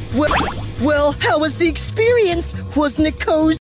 Well, how was the experience? Wasn't it cozy?